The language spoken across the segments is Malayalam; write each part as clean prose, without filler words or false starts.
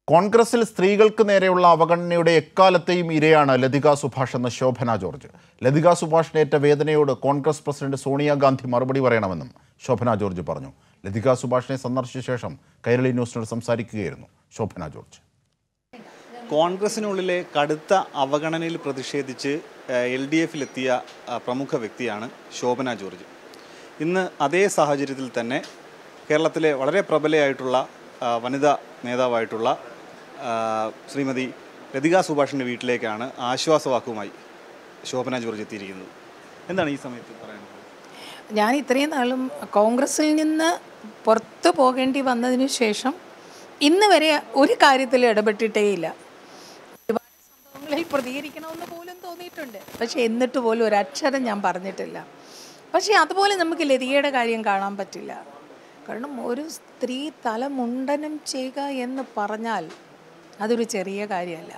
കോൺഗ്രസിൽ സ്ത്രീകൾക്ക് നേരെയുള്ള അവഗണനയുടെ എക്കാലത്തെയും ഇരയാണ് ലതിക സുഭാഷ് എന്ന ശോഭന ജോർജ്. ലതിക സുഭാഷിനേറ്റ വേദനയോട് കോൺഗ്രസ് പ്രസിഡന്റ് സോണിയാഗാന്ധി മറുപടി പറയണമെന്നും ശോഭന ജോർജ് പറഞ്ഞു. ലതിക സുഭാഷിനെ സന്ദർശിച്ച ശേഷം കൈരളി ന്യൂസിനോട് സംസാരിക്കുകയായിരുന്നു ശോഭന ജോർജ്. കോൺഗ്രസിനുള്ളിലെ കടുത്ത അവഗണനയിൽ പ്രതിഷേധിച്ച് LDFിലെത്തിയ പ്രമുഖ വ്യക്തിയാണ് ശോഭന ജോർജ്. ഇന്ന് അതേ സാഹചര്യത്തിൽ തന്നെ കേരളത്തിലെ വളരെ പ്രബലയായിട്ടുള്ള വനിതാ നേതാവായിട്ടുള്ള ശ്രീമതി ലതിക സുഭാഷിൻ്റെ വീട്ടിലേക്കാണ് ആശ്വാസവാക്കുമായി ശോഭന ജോർജ് എത്തിയിരിക്കുന്നത്. എന്താണ് ഈ സമയത്ത് പറയാനുള്ളത്? ഞാൻ ഇത്രയും നാളും കോൺഗ്രസിൽ നിന്ന് പുറത്തു പോകേണ്ടി വന്നതിന് ശേഷം ഇന്ന് വരെ ഒരു കാര്യത്തിൽ ഇടപെട്ടിട്ടേയില്ല. ഒരുപാട് സംഭവങ്ങളിൽ പ്രതികരിക്കണമെന്ന് പോലും തോന്നിയിട്ടുണ്ട്, പക്ഷേ എന്നിട്ട് പോലും ഒരക്ഷരം ഞാൻ പറഞ്ഞിട്ടില്ല. പക്ഷേ അതുപോലെ നമുക്ക് ലതികയുടെ കാര്യം കാണാൻ പറ്റില്ല. കാരണം ഒരു സ്ത്രീ തലമുണ്ടനം ചെയ്യുക എന്ന് പറഞ്ഞാൽ അതൊരു ചെറിയ കാര്യമല്ല.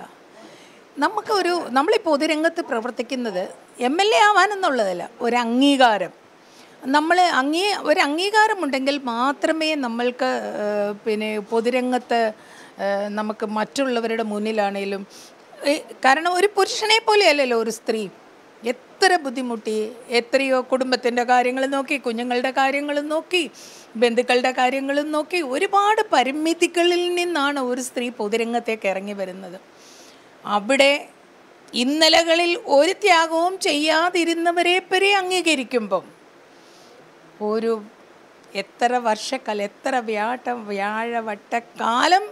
നമ്മളീ പൊതുരംഗത്ത് പ്രവർത്തിക്കുന്നത് MLA ആവാനെന്നുള്ളതല്ല, ഒരു അംഗീകാരം. ഒരു അംഗീകാരമുണ്ടെങ്കിൽ മാത്രമേ നമ്മൾക്ക് പൊതുരംഗത്ത് നമുക്ക് മറ്റുള്ളവരുടെ മുന്നിലാണേലും, കാരണം ഒരു പുരുഷനെ പോലെയല്ലല്ലോ ഒരു സ്ത്രീ. എത്ര ബുദ്ധിമുട്ടി, എത്രയോ കുടുംബത്തിൻ്റെ കാര്യങ്ങൾ നോക്കി, കുഞ്ഞുങ്ങളുടെ കാര്യങ്ങളും നോക്കി, ബന്ധുക്കളുടെ കാര്യങ്ങളും നോക്കി, ഒരുപാട് പരിമിതികളിൽ നിന്നാണ് ഒരു സ്ത്രീ പൊതുരംഗത്തേക്ക് ഇറങ്ങി വരുന്നത്. അവിടെ ഇന്നലകളിൽ ഒരു ത്യാഗവും ചെയ്യാതിരുന്നവരെ പരെ അംഗീകരിക്കുമ്പം ഒരു എത്ര വർഷക്കാലം, എത്ര വ്യാഴവട്ടക്കാലം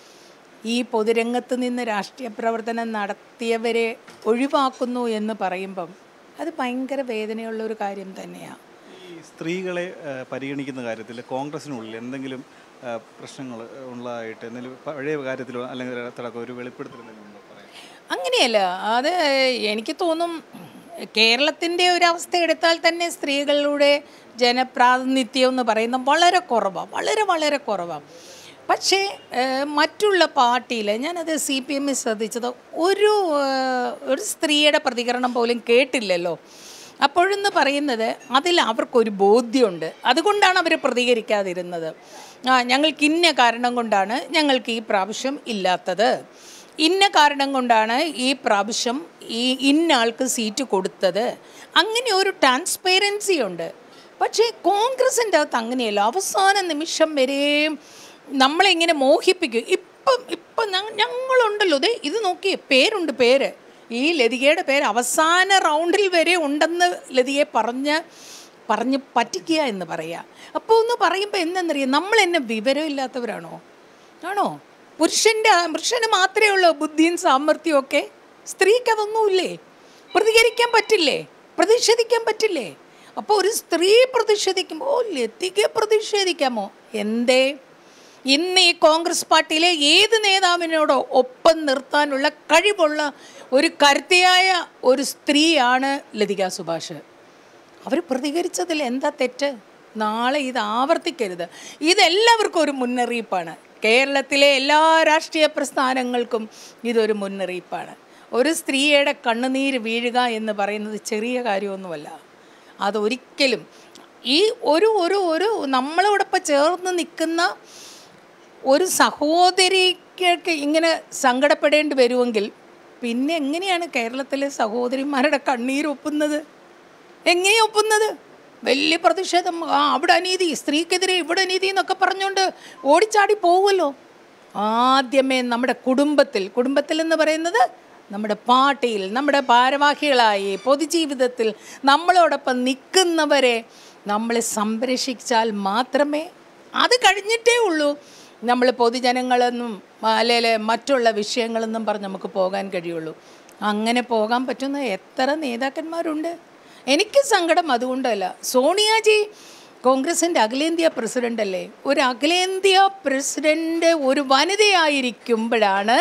ഈ പൊതുരംഗത്ത് നിന്ന് രാഷ്ട്രീയ പ്രവർത്തനം നടത്തിയവരെ ഒഴിവാക്കുന്നു എന്ന് പറയുമ്പം അത് ഭയങ്കര വേദനയുള്ളൊരു കാര്യം തന്നെയാണ്. ഈ സ്ത്രീകളെ പരിഗണിക്കുന്ന കാര്യത്തിൽ കോൺഗ്രസിനുള്ളിൽ എന്തെങ്കിലും പ്രശ്നങ്ങൾ ഉള്ളതായിട്ട് എന്തെങ്കിലും പഴയ കാര്യത്തിലോ അല്ലെങ്കിൽ ഒരു വെളിപ്പെടുത്തൽ? അങ്ങനെയല്ല, അത് എനിക്ക് തോന്നും കേരളത്തിൻ്റെ ഒരവസ്ഥ എടുത്താൽ തന്നെ സ്ത്രീകളുടെ ജനപ്രാതിനിധ്യം എന്ന് പറയുന്നത് വളരെ കുറവാണ്, വളരെ കുറവാണ്. പക്ഷേ മറ്റുള്ള പാർട്ടിയിൽ ഞാനത് CPM ശ്രദ്ധിച്ചത് ഒരു സ്ത്രീയുടെ പ്രതികരണം പോലും കേട്ടില്ലല്ലോ. അപ്പോഴെന്ന് പറയുന്നത് അതിൽ അവർക്കൊരു ബോധ്യമുണ്ട്, അതുകൊണ്ടാണ് അവർ പ്രതികരിക്കാതിരുന്നത്. ഞങ്ങൾക്ക് ഇന്ന കാരണം കൊണ്ടാണ് ഞങ്ങൾക്ക് ഈ പ്രാവശ്യം ഇല്ലാത്തത്, ഇന്ന കാരണം കൊണ്ടാണ് ഈ പ്രാവശ്യം ഇന്ന ആൾക്ക് സീറ്റ് കൊടുത്തത്, അങ്ങനെ ഒരു ട്രാൻസ്പെറൻസി ഉണ്ട്. പക്ഷേ കോൺഗ്രസിൻ്റെ അകത്ത് അങ്ങനെയല്ല. അവസാന നിമിഷം വരെയും നമ്മളിങ്ങനെ മോഹിപ്പിക്കും. ഇപ്പം ഞങ്ങളുണ്ടല്ലോ, ഇത് നോക്കിയേ, പേര് ഈ ലതികയുടെ പേര് അവസാന റൗണ്ടിൽ വരെ ഉണ്ടെന്ന് ലതികയെ പറഞ്ഞ് പറ്റിക്കുക എന്ന് പറയുക. അപ്പോൾ ഒന്ന് പറയുമ്പോൾ എന്തെന്നറിയാം, നമ്മളെന്നെ വിവരമില്ലാത്തവരാണോ? ആണോ? പുരുഷന് മാത്രമേ ഉള്ളൂ ബുദ്ധിയും സാമർഥ്യവും ഒക്കെ. സ്ത്രീക്ക് അതൊന്നുമില്ലേ? പ്രതികരിക്കാൻ പറ്റില്ലേ? പ്രതിഷേധിക്കാൻ പറ്റില്ലേ? അപ്പോൾ ഒരു സ്ത്രീ പ്രതിഷേധിക്കുമ്പോൾ ലതിക പ്രതിഷേധിക്കാമോ? എന്തേ? ഇന്ന് ഈ കോൺഗ്രസ് പാർട്ടിയിലെ ഏത് നേതാവിനോടോ ഒപ്പം നിർത്താനുള്ള കഴിവുള്ള ഒരു കരുത്തിയായ ഒരു സ്ത്രീയാണ് ലതിക സുഭാഷ്. അവർ പ്രതികരിച്ചതിൽ എന്താ തെറ്റ്? നാളെ ഇത് ആവർത്തിക്കരുത്. ഇതെല്ലാവർക്കും ഒരു മുന്നറിയിപ്പാണ്. കേരളത്തിലെ എല്ലാ രാഷ്ട്രീയ പ്രസ്ഥാനങ്ങൾക്കും ഇതൊരു മുന്നറിയിപ്പാണ്. ഒരു സ്ത്രീയുടെ കണ്ണുനീര് വീഴുക എന്ന് പറയുന്നത് ചെറിയ കാര്യമൊന്നുമല്ല. അതൊരിക്കലും ഈ ഒരു നമ്മളോടൊപ്പം ചേർന്ന് നിൽക്കുന്ന ഒരു സഹോദരിക്ക് ഇങ്ങനെ സങ്കടപ്പെടേണ്ടി വരുമെങ്കിൽ പിന്നെ എങ്ങനെയാണ് കേരളത്തിലെ സഹോദരിമാരുടെ കണ്ണീര് ഒപ്പുന്നത്? എങ്ങനെയാണ് ഒപ്പുന്നത്? വലിയ പ്രതിഷേധം, അവിടെ അനീതി, സ്ത്രീക്കെതിരെ ഇവിടെ അനീതി എന്നൊക്കെ പറഞ്ഞുകൊണ്ട് ഓടിച്ചാടി പോകുമല്ലോ. ആദ്യമേ നമ്മുടെ കുടുംബത്തിൽ എന്ന് പറയുന്നത് നമ്മുടെ പാർട്ടിയിൽ, നമ്മുടെ ഭാരവാഹികളായി പൊതുജീവിതത്തിൽ നമ്മളോടൊപ്പം നിൽക്കുന്നവരെ നമ്മൾ സംരക്ഷിച്ചാൽ മാത്രമേ, അത് കഴിഞ്ഞിട്ടേ ഉള്ളൂ നമ്മൾ പൊതുജനങ്ങളെന്നും അല്ലെങ്കിൽ മറ്റുള്ള വിഷയങ്ങളെന്നും പറഞ്ഞ് നമുക്ക് പോകാൻ കഴിയുള്ളൂ. അങ്ങനെ പോകാൻ പറ്റുന്ന എത്ര നേതാക്കന്മാരുണ്ട്? എനിക്ക് സങ്കടം അതുകൊണ്ടല്ല. സോണിയാജി കോൺഗ്രസിൻ്റെ അഖിലേന്ത്യാ പ്രസിഡൻ്റ് അല്ലേ? ഒരു അഖിലേന്ത്യാ പ്രസിഡൻ്റ് ഒരു വനിതയായിരിക്കുമ്പോഴാണ്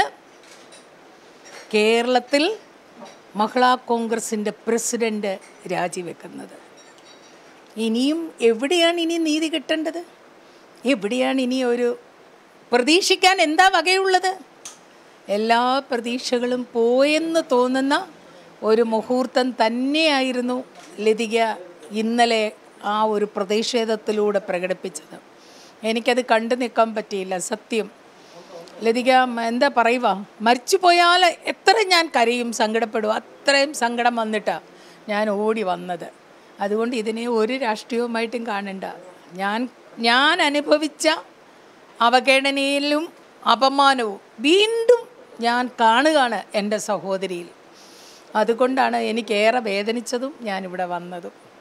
കേരളത്തിൽ മഹിളാ കോൺഗ്രസിൻ്റെ പ്രസിഡൻ്റ് രാജിവെക്കുന്നത്. ഇനിയും എവിടെയാണ് ഇനി നീതി കിട്ടേണ്ടത്? എവിടെയാണ് ഇനി ഒരു പ്രതീക്ഷിക്കാൻ എന്താ വകയുള്ളത്? എല്ലാ പ്രതീക്ഷകളും പോയെന്ന് തോന്നുന്ന ഒരു മുഹൂർത്തം തന്നെയായിരുന്നു ലതിക ഇന്നലെ ആ ഒരു പ്രതിഷേധത്തിലൂടെ പ്രകടിപ്പിച്ചത്. എനിക്കത് കണ്ടു നിൽക്കാൻ പറ്റിയില്ല. സത്യം, ലതിക എന്താ പറയുക, മരിച്ചു പോയാൽ എത്ര ഞാൻ കരയും സങ്കടപ്പെടും, അത്രയും സങ്കടം വന്നിട്ടാണ് ഞാൻ ഓടി വന്നത്. അതുകൊണ്ട് ഇതിനെ ഒരു രാഷ്ട്രീയവുമായിട്ടും കാണണ്ട. ഞാൻ അനുഭവിച്ച അവഗണനയിലും അപമാനവും വീണ്ടും ഞാൻ കാണുകയാണ് എൻ്റെ സഹോദരിയിൽ. അതുകൊണ്ടാണ് എനിക്കേറെ വേദനിച്ചതും ഞാനിവിടെ വന്നതും.